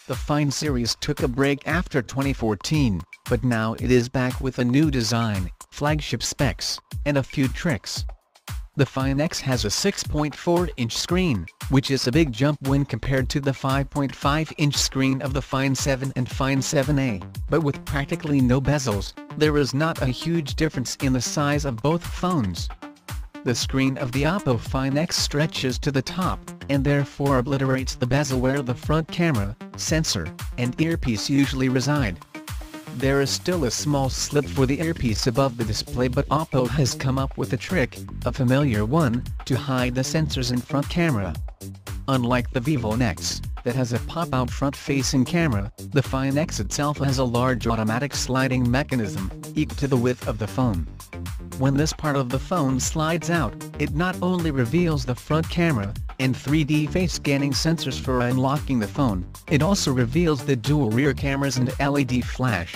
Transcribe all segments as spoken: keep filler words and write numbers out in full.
The Find series took a break after twenty fourteen, but now it is back with a new design, flagship specs, and a few tricks. The Find X has a six point four inch screen, which is a big jump when compared to the five point five inch screen of the Find seven and Find seven A, but with practically no bezels, there is not a huge difference in the size of both phones. The screen of the Oppo Find X stretches to the top, and therefore obliterates the bezel where the front camera, sensor, and earpiece usually reside. There is still a small slit for the earpiece above the display, but Oppo has come up with a trick, a familiar one, to hide the sensors in front camera. Unlike the Vivo X, that has a pop-out front-facing camera, the Find X itself has a large automatic sliding mechanism, equal to the width of the phone. When this part of the phone slides out, it not only reveals the front camera and three D face scanning sensors for unlocking the phone, it also reveals the dual rear cameras and L E D flash.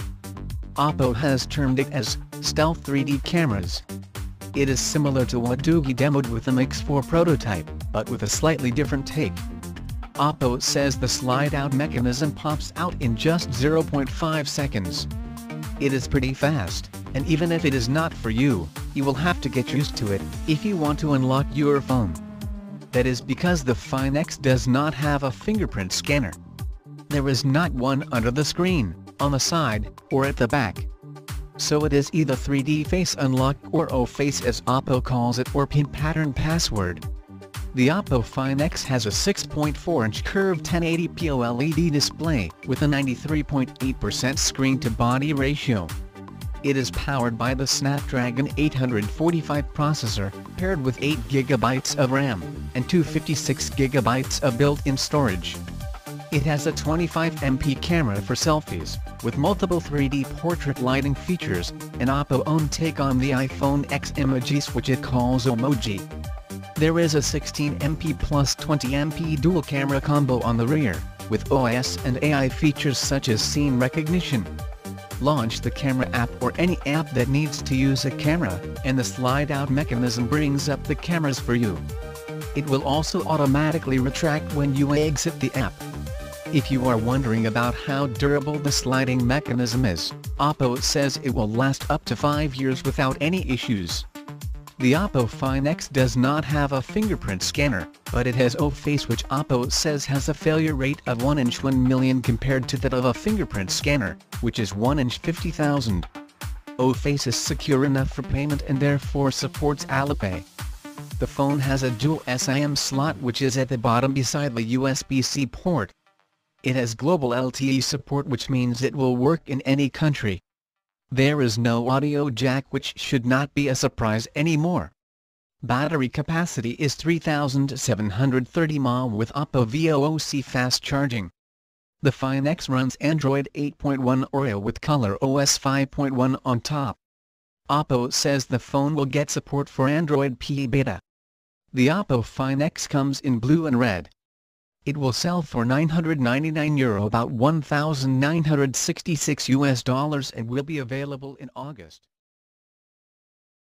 Oppo has termed it as stealth three D cameras. It is similar to what Doogie demoed with the Mix four prototype, but with a slightly different take. Oppo says the slide-out mechanism pops out in just zero point five seconds. It is pretty fast, and even if it is not for you, you will have to get used to it if you want to unlock your phone. That is because the Find X does not have a fingerprint scanner. There is not one under the screen, on the side, or at the back. So it is either three D face unlock or O-face as Oppo calls it, or pin pattern password. The Oppo Find X has a six point four inch curved ten eighty p O L E D display with a ninety-three point eight percent screen-to-body ratio. It is powered by the Snapdragon eight forty-five processor, paired with eight gigabytes of RAM, and two hundred fifty-six gigabytes of built-in storage. It has a twenty-five megapixel camera for selfies, with multiple three D portrait lighting features, an Oppo-owned take on the iPhone X emojis which it calls Emoji. There is a sixteen megapixel plus twenty megapixel dual camera combo on the rear, with O S and A I features such as scene recognition. Launch the camera app or any app that needs to use a camera, and the slide-out mechanism brings up the cameras for you. It will also automatically retract when you exit the app. If you are wondering about how durable the sliding mechanism is, Oppo says it will last up to five years without any issues. The Oppo Find X does not have a fingerprint scanner, but it has O-face, which Oppo says has a failure rate of one in one million compared to that of a fingerprint scanner, which is one in fifty thousand. O-face is secure enough for payment and therefore supports Alipay. The phone has a dual SIM slot which is at the bottom beside the U S B C port. It has global L T E support, which means it will work in any country. There is no audio jack, which should not be a surprise anymore. Battery capacity is three thousand seven hundred thirty milliamp hours with Oppo VOOC fast charging. The Find X runs Android eight point one Oreo with ColorOS five point one on top. Oppo says the phone will get support for Android P beta. The Oppo Find X comes in blue and red. It will sell for nine hundred ninety-nine euro, about one thousand nine hundred sixty-six U S dollars, and will be available in August.